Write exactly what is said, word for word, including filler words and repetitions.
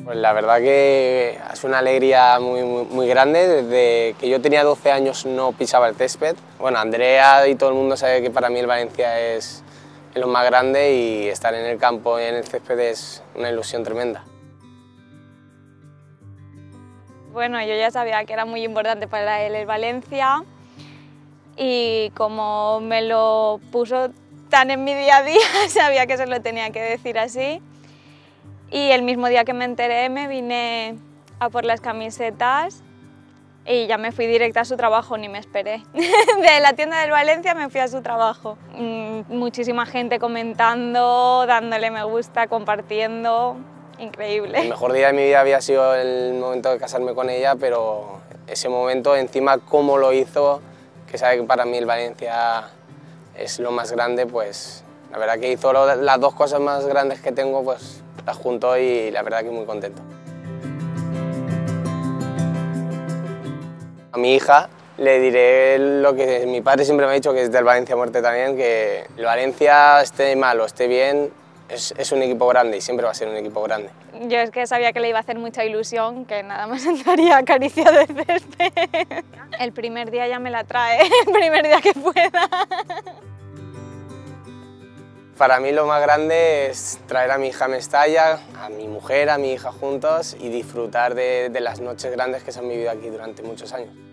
Pues la verdad que es una alegría muy, muy, muy grande. Desde que yo tenía doce años no pisaba el césped. Bueno, Andrea y todo el mundo sabe que para mí el Valencia es, es lo más grande y estar en el campo y en el césped es una ilusión tremenda. Bueno, yo ya sabía que era muy importante para él el Valencia y como me lo puso tan en mi día a día, sabía que se lo tenía que decir así. Y el mismo día que me enteré me vine a por las camisetas y ya me fui directa a su trabajo, ni me esperé. De la tienda del Valencia me fui a su trabajo. Muchísima gente comentando, dándole me gusta, compartiendo. Increíble. El mejor día de mi vida había sido el momento de casarme con ella, pero ese momento, encima cómo lo hizo, que sabe que para mí el Valencia es lo más grande, pues la verdad que hizo lo, las dos cosas más grandes que tengo, pues las juntó y la verdad que muy contento. A mi hija le diré lo que mi padre siempre me ha dicho, que es del Valencia a muerte también, que el Valencia esté mal o esté bien, es, es un equipo grande y siempre va a ser un equipo grande. Yo es que sabía que le iba a hacer mucha ilusión, que nada más entraría acariciado de césped. El primer día ya me la trae, el primer día que pueda. Para mí lo más grande es traer a mi hija a Mestalla, a mi mujer, a mi hija juntos y disfrutar de, de las noches grandes que se han vivido aquí durante muchos años.